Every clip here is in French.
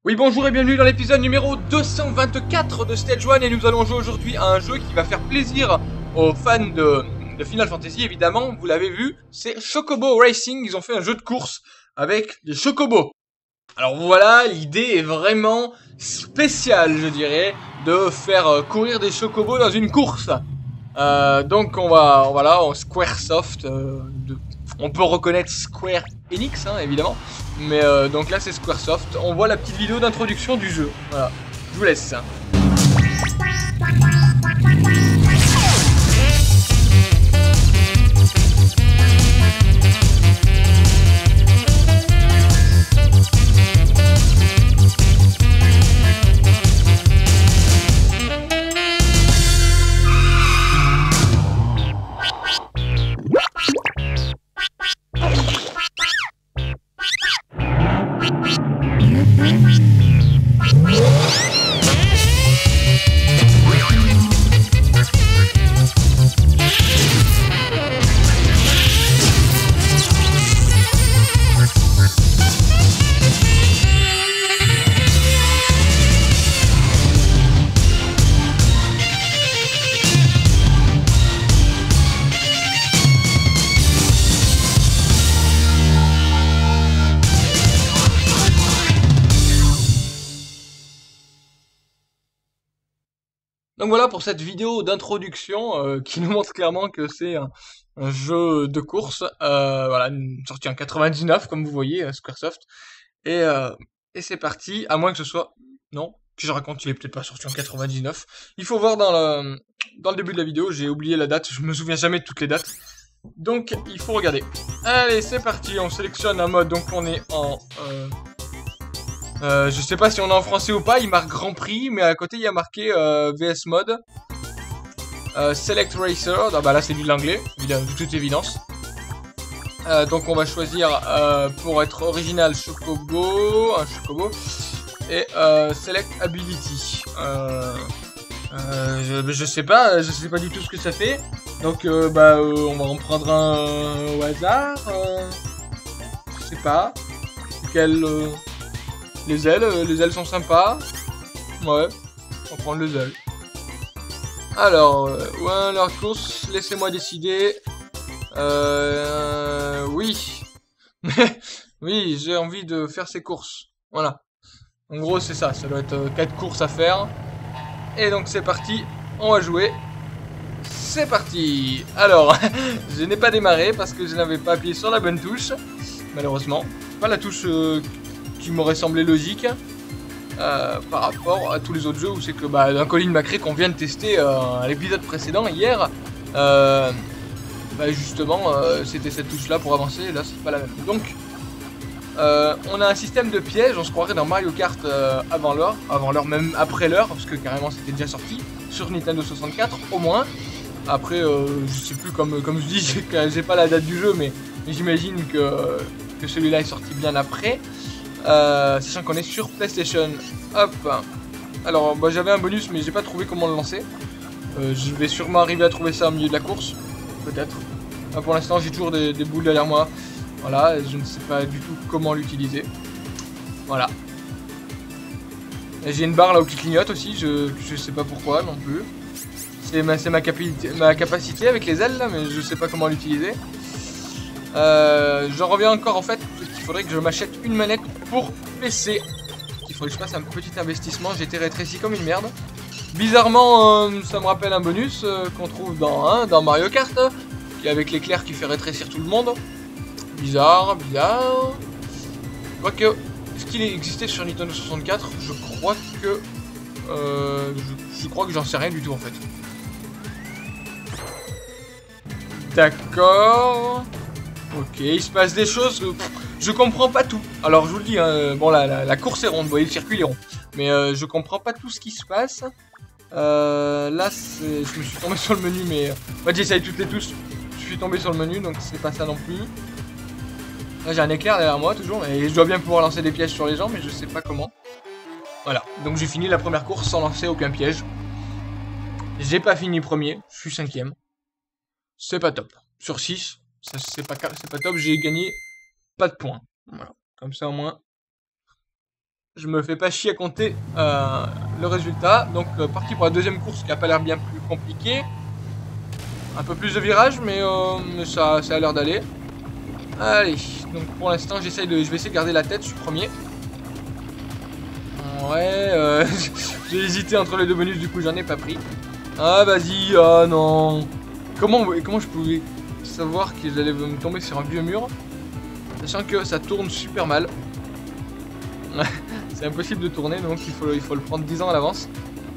Oui, bonjour et bienvenue dans l'épisode numéro 224 de Stage 1 et nous allons jouer aujourd'hui à un jeu qui va faire plaisir aux fans de Final Fantasy, évidemment, vous l'avez vu, c'est Chocobo Racing. Ils ont fait un jeu de course avec des chocobos. Alors voilà, l'idée est vraiment spéciale, je dirais, de faire courir des chocobos dans une course. Donc voilà, Squaresoft, on peut reconnaître Square Enix, hein, évidemment. Mais donc là c'est Squaresoft. On voit la petite vidéo d'introduction du jeu. Voilà, je vous laisse. Donc voilà pour cette vidéo d'introduction qui nous montre clairement que c'est un jeu de course. Voilà, sorti en 99 comme vous voyez, Squaresoft. Et, euh, et c'est parti, à moins que ce soit... Non, que je raconte, il est peut-être pas sorti en 99. Il faut voir dans le début de la vidéo, j'ai oublié la date, je me souviens jamais de toutes les dates. Donc il faut regarder. Allez, c'est parti, on sélectionne un mode, donc on est en... je sais pas si on est en français ou pas, il marque Grand Prix, mais à côté il y a marqué VS Mode. Select Racer, ah bah là c'est de l'anglais, de toute évidence. Donc on va choisir pour être original Chocobo, un Chocobo, et Select Ability. Je sais pas du tout ce que ça fait. Donc on va en prendre un au hasard. Je sais pas. Les ailes sont sympas. Ouais, on va prendre les ailes. Alors, leur course, laissez-moi décider. Oui. Oui, j'ai envie de faire ces courses. Voilà. En gros, c'est ça. Ça doit être 4 courses à faire. Et donc, c'est parti. On va jouer. C'est parti. Alors, je n'ai pas démarré parce que je n'avais pas appuyé sur la bonne touche. Malheureusement. Pas la touche qui m'aurait semblé logique. Par rapport à tous les autres jeux où c'est que d'un Colin McRae qu'on vient de tester à l'épisode précédent hier. Justement, c'était cette touche là pour avancer, là c'est pas la même. Donc, on a un système de pièges, on se croirait dans Mario Kart avant l'heure, même après l'heure, parce que carrément c'était déjà sorti sur Nintendo 64 au moins. Après, je sais plus, comme je dis, j'ai pas la date du jeu, mais j'imagine que celui-là est sorti bien après. Sachant qu'on est sur PlayStation. Hop. Alors, j'avais un bonus, mais j'ai pas trouvé comment le lancer. Je vais sûrement arriver à trouver ça au milieu de la course. Peut-être. Pour l'instant, j'ai toujours des boules derrière moi. Voilà, je ne sais pas du tout comment l'utiliser. Voilà. J'ai une barre là qui clignote aussi, je sais pas pourquoi non plus. C'est ma capacité avec les ailes là, mais je sais pas comment l'utiliser. J'en reviens encore en fait, qu'il faudrait que je m'achète une manette pour PC. Il faudrait que je fasse un petit investissement, j'ai été rétréci comme une merde. Bizarrement, ça me rappelle un bonus qu'on trouve dans Mario Kart, avec l'éclair qui fait rétrécir tout le monde. Bizarre. Quoique, est-ce qu'il existait sur Nintendo 64? Je crois que... je crois que j'en sais rien du tout en fait. D'accord. Ok, il se passe des choses... je comprends pas tout. Alors je vous le dis, hein, bon la course est ronde, vous voyez le circuit est rond. Mais je comprends pas tout ce qui se passe. Là, je me suis tombé sur le menu, mais... En fait, j'essaye toutes les touches. Je suis tombé sur le menu, donc c'est pas ça non plus. Là, j'ai un éclair derrière moi, toujours. Et je dois bien pouvoir lancer des pièges sur les gens, mais je sais pas comment. Voilà. Donc, j'ai fini la première course sans lancer aucun piège. J'ai pas fini premier. Je suis 5ème. C'est pas top. Sur 6, c'est pas top. J'ai gagné pas de points. Voilà. Comme ça, au moins, je me fais pas chier à compter le résultat. Donc parti pour la deuxième course qui a pas l'air bien plus compliquée. Un peu plus de virages, mais ça a l'air d'aller. Allez, donc pour l'instant je vais essayer de garder la tête, je suis premier. Ouais, j'ai hésité entre les deux bonus, du coup j'en ai pas pris. Ah vas-y, ah non. Comment je pouvais savoir que j'allais me tomber sur un vieux mur, sachant que ça tourne super mal. C'est impossible de tourner, donc il faut le prendre 10 ans à l'avance.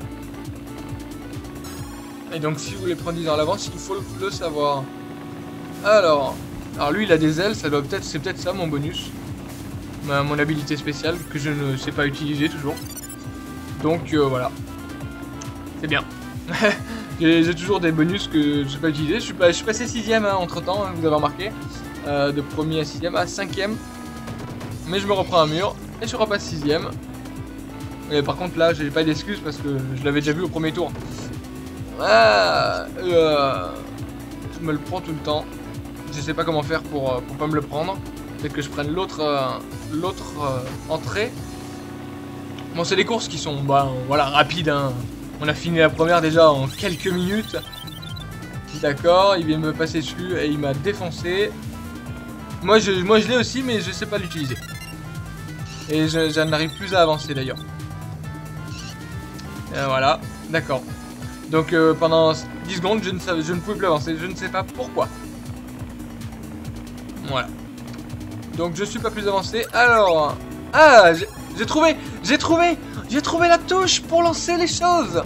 Et donc si vous voulez prendre 10 ans à l'avance, il faut le savoir. Alors lui il a des ailes, c'est peut-être ça mon bonus. Mon habilité spéciale que je ne sais pas utiliser toujours. Donc voilà. C'est bien. J'ai toujours des bonus que je ne sais pas utiliser. Je suis passé 6ème entre temps, hein, vous avez remarqué. De premier à 6ème à 5ème. Mais je me reprends un mur et je repasse 6ème. Et par contre là j'ai pas d'excuses parce que je l'avais déjà vu au premier tour. Ah, je me le prends tout le temps. Je sais pas comment faire pour pas me le prendre. Peut-être que je prenne l'autre entrée. Bon, c'est des courses qui sont voilà, rapides. Hein. On a fini la première déjà en quelques minutes. D'accord, il vient me passer dessus et il m'a défoncé. Moi je l'ai aussi, mais je sais pas l'utiliser. Et je n'arrive plus à avancer d'ailleurs. Voilà, d'accord. Donc pendant 10 secondes, je ne pouvais plus avancer. Je ne sais pas pourquoi. Voilà. Donc je suis pas plus avancé. Alors... Ah, j'ai trouvé la touche pour lancer les choses.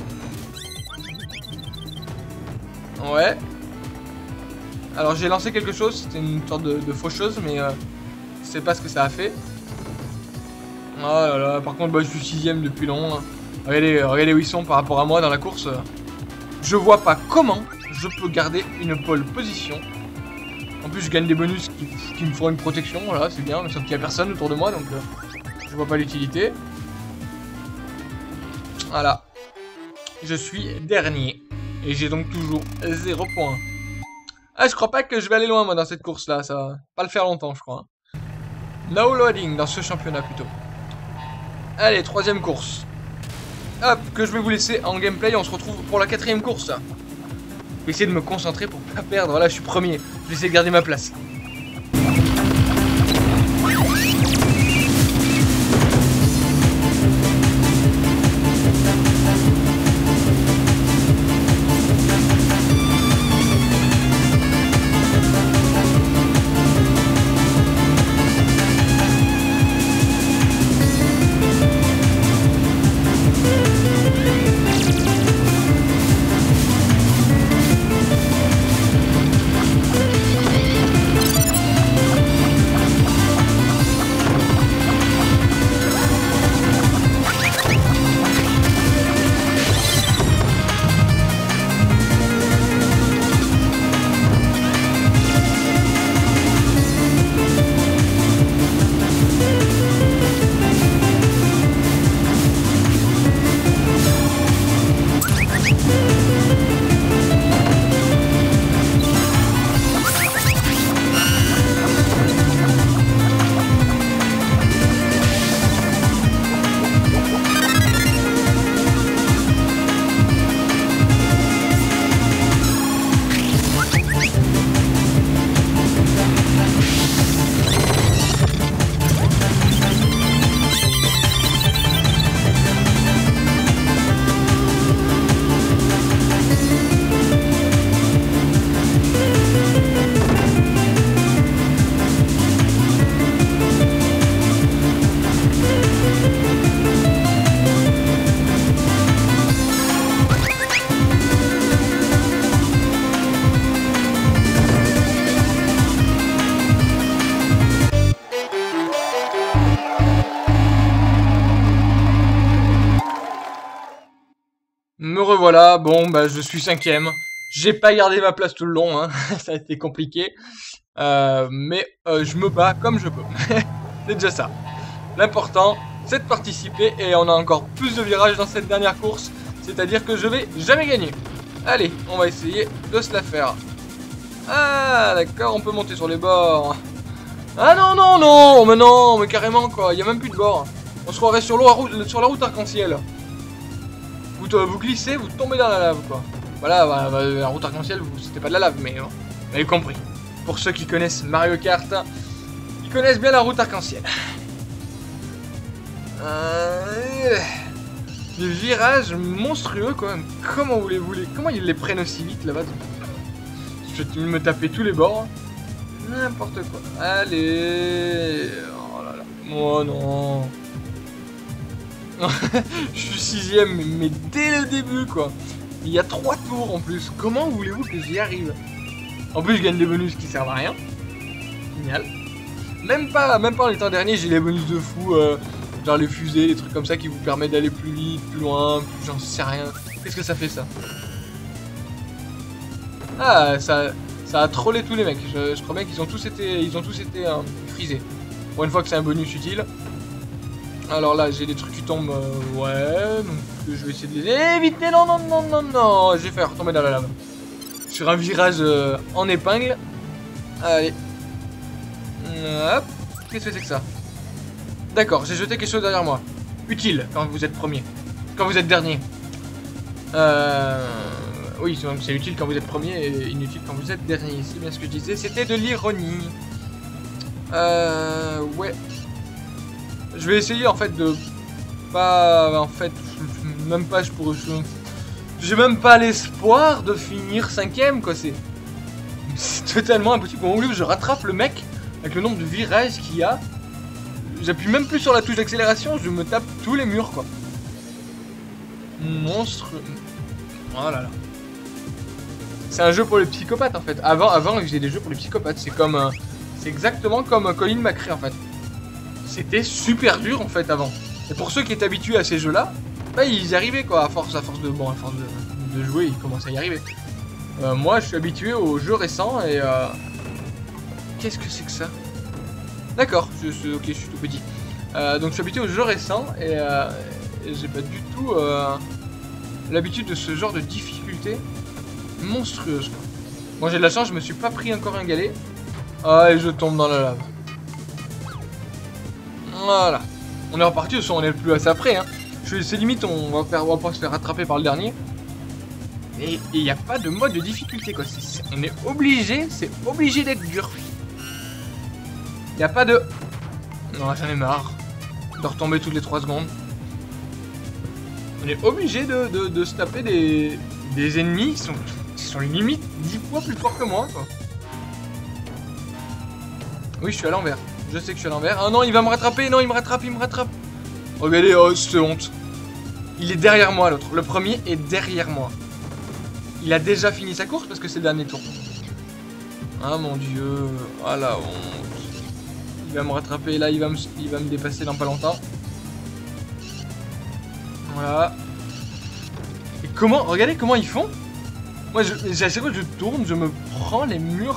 Ouais. Alors j'ai lancé quelque chose. C'était une sorte de fausse chose, mais je sais pas ce que ça a fait. Oh là là, par contre, je suis 6ème depuis long. Regardez où ils sont par rapport à moi dans la course. Je vois pas comment je peux garder une pole position. En plus, je gagne des bonus qui me font une protection. Voilà, c'est bien, mais sauf qu'il n'y a personne autour de moi, donc je vois pas l'utilité. Voilà. Je suis dernier. Et j'ai donc toujours 0 points. Ah, je crois pas que je vais aller loin, moi, dans cette course-là. Ça va pas le faire longtemps, je crois. No loading dans ce championnat, plutôt. Allez, 3ème course. Hop, que je vais vous laisser en gameplay. On se retrouve pour la 4ème course. Je vais essayer de me concentrer pour pas perdre. Voilà, je suis premier. Je vais essayer de garder ma place. Me revoilà, bon je suis 5ème. J'ai pas gardé ma place tout le long, hein. Ça a été compliqué. Mais je me bats comme je peux. C'est déjà ça. L'important, c'est de participer et on a encore plus de virages dans cette dernière course. C'est-à-dire que je vais jamais gagner. Allez, on va essayer de se la faire. Ah d'accord, on peut monter sur les bords. Ah non, mais carrément quoi, il n'y a même plus de bord. On se croirait sur la route arc-en-ciel. Vous glissez, vous tombez dans la lave, quoi. Voilà, la route arc-en-ciel, c'était pas de la lave, mais vous avez compris. Pour ceux qui connaissent Mario Kart, ils connaissent bien la route arc-en-ciel. Des virages monstrueux, quoi. Comment ils les prennent aussi vite, là-bas? Je vais me taper tous les bords. N'importe quoi. Allez. Oh là là. Oh non. Je suis 6ème, mais dès le début, quoi. Il y a 3 tours en plus. Comment voulez-vous que j'y arrive? En plus, je gagne des bonus qui servent à rien. Génial. Même pas en étant dernier, j'ai les bonus de fou. Genre les fusées, les trucs comme ça qui vous permettent d'aller plus vite, plus loin, j'en sais rien. Qu'est-ce que ça fait, ça? Ah, ça a trollé tous les mecs. Je crois bien qu'ils ont tous été frisés. Pour une fois que c'est un bonus utile. Alors là, j'ai des trucs qui tombent. Ouais, donc je vais essayer de les éviter. Non, non, non, non, non. J'ai fait retomber dans la lave. Sur un virage en épingle. Allez. Hop. Qu'est-ce que c'est que ça? D'accord, j'ai jeté quelque chose derrière moi. Utile quand vous êtes premier. Quand vous êtes dernier. Oui, c'est utile quand vous êtes premier et inutile quand vous êtes dernier. C'est bien ce que je disais. C'était de l'ironie. Ouais. Je vais essayer en fait de pas. En fait, même pas. J'ai même pas l'espoir de finir 5ème, quoi. C'est totalement impossible. Au moment où je rattrape le mec avec le nombre de virages qu'il y a. J'appuie même plus sur la touche d'accélération, je me tape tous les murs, quoi. Monstre. Oh là là. C'est un jeu pour les psychopathes, en fait. Avant, ils faisaient des jeux pour les psychopathes. C'est exactement comme Colin McRae, en fait. C'était super dur, en fait, avant. Et pour ceux qui étaient habitués à ces jeux-là, bah, ils y arrivaient, quoi. À force de jouer, ils commençaient à y arriver. Moi, je suis habitué aux jeux récents et... Qu'est-ce que c'est que ça? D'accord, ok, je suis tout petit. Donc je suis habitué aux jeux récents et j'ai pas du tout l'habitude de ce genre de difficulté monstrueuse, quoi. Moi j'ai de la chance, je me suis pas pris encore un galet. Ah, et je tombe dans la lave. Voilà. On est reparti, on est plus assez après, hein. C'est limite, on va pas se faire rattraper par le dernier. Et il n'y a pas de mode de difficulté, quoi. On est obligé, c'est obligé d'être dur. Il n'y a pas de... Non, j'en ai marre de retomber toutes les 3 secondes. On est obligé de se taper des ennemis qui sont limite 10 fois plus forts que moi, quoi. Oui, je suis à l'envers. Je sais que je suis à l'envers. Ah non, il va me rattraper. Non, il me rattrape. Regardez, oh, c'est honte. Il est derrière moi, l'autre. Le premier est derrière moi. Il a déjà fini sa course parce que c'est le dernier tour. Ah mon dieu. Ah la honte. Il va me rattraper, là il va me dépasser dans pas longtemps. Voilà. Et regardez comment ils font. Moi, à chaque fois que je tourne, je me prends les murs.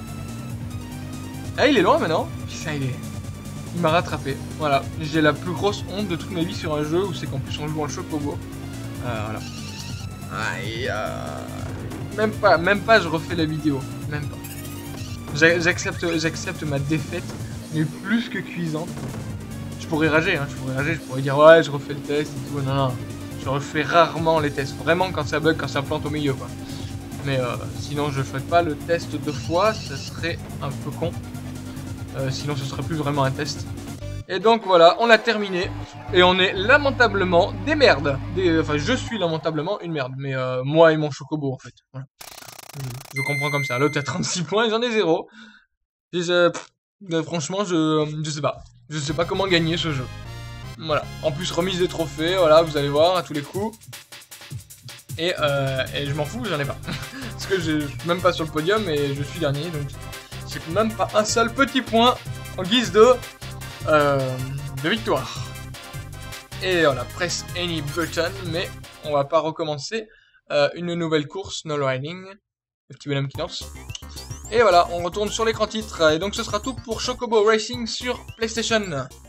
Ah, il est loin maintenant. Putain, il m'a rattrapé. Voilà. J'ai la plus grosse honte de toute ma vie sur un jeu où c'est qu'en plus on joue en chocobo. Voilà. Aïe. Même pas, je refais la vidéo. Même pas. J'accepte ma défaite. Mais plus que cuisante. Je pourrais rager, hein, je pourrais dire ouais, je refais le test et tout. Non, je refais rarement les tests. Vraiment quand ça bug, quand ça plante au milieu, quoi. Mais sinon, je fais pas le test 2 fois, ça serait un peu con. Sinon, ce serait plus vraiment un test. Et donc voilà, on a terminé. Et on est lamentablement des merdes. Enfin, je suis lamentablement une merde. Mais moi et mon chocobo, en fait. Voilà. Je comprends comme ça. L'autre a 36 points et j'en ai 0. Franchement, je sais pas. Je sais pas comment gagner ce jeu. Voilà. En plus, remise des trophées, voilà, vous allez voir à tous les coups. Et je m'en fous, j'en ai pas. Parce que je suis même pas sur le podium et je suis dernier, donc j'ai même pas un seul petit point en guise de victoire. Et voilà, press any button, mais on va pas recommencer une nouvelle course, no riding. Le petit bonhomme qui lance. Et voilà, on retourne sur l'écran titre. Et donc ce sera tout pour Chocobo Racing sur PlayStation.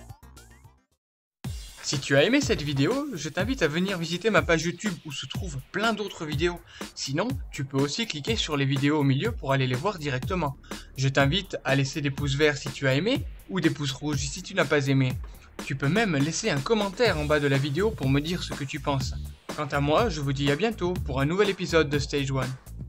Si tu as aimé cette vidéo, je t'invite à venir visiter ma page YouTube où se trouvent plein d'autres vidéos. Sinon, tu peux aussi cliquer sur les vidéos au milieu pour aller les voir directement. Je t'invite à laisser des pouces verts si tu as aimé ou des pouces rouges si tu n'as pas aimé. Tu peux même laisser un commentaire en bas de la vidéo pour me dire ce que tu penses. Quant à moi, je vous dis à bientôt pour un nouvel épisode de Stage 1.